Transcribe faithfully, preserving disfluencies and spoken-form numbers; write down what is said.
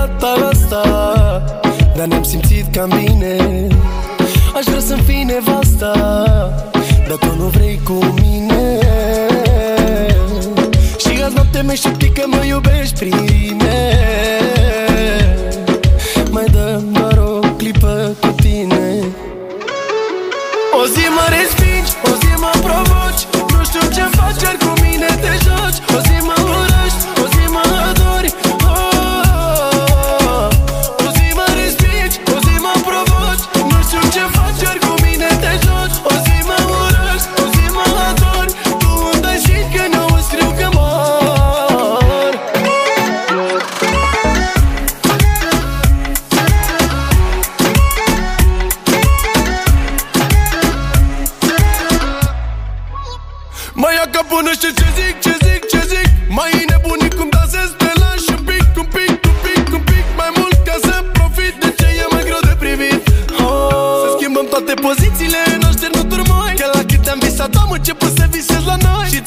data asta, dar ne-am simțit cam bine. Aș vrea să-mi fii nevasta, dar tu nu vrei cu mine. Și azi noapte mi-ai șoptit că mă iubești prime. Mai dăm doar o clipă cu tine. O zi mă respingi, o zi mă provoci, nu știu ce faci, iar cu mine te joci. O zi mă urăști, o zi mă adori, oh, oh, oh. O zi mă respingi, o zi mă provoci, nu știu ce faci, iar cu mine te joci. O zi mă urăști, o zi mă adori, tu îmi dai și când eu îți scriu că mor. Mai ia capul, nu știu ce zic, ce zic, ce zic. Mai e nebunit cum dansez, te lași un pic, un pic, un pic, un pic mai mult ca să profit de ce e mai greu de privit. Oh, să schimbăm toate pozițiile noastre, nu turmoi, că la cât am visat am început să visez la noi. Și